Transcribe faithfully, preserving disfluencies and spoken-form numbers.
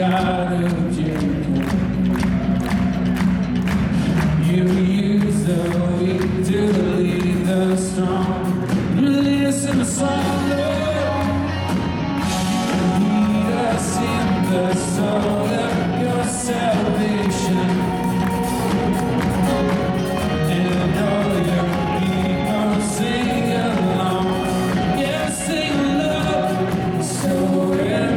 God of Jericho. You use the weak to lead the strong. You lead us in the song, Lord. Lead us in the soul of your salvation. And all your people sing along. Yeah, sing along. So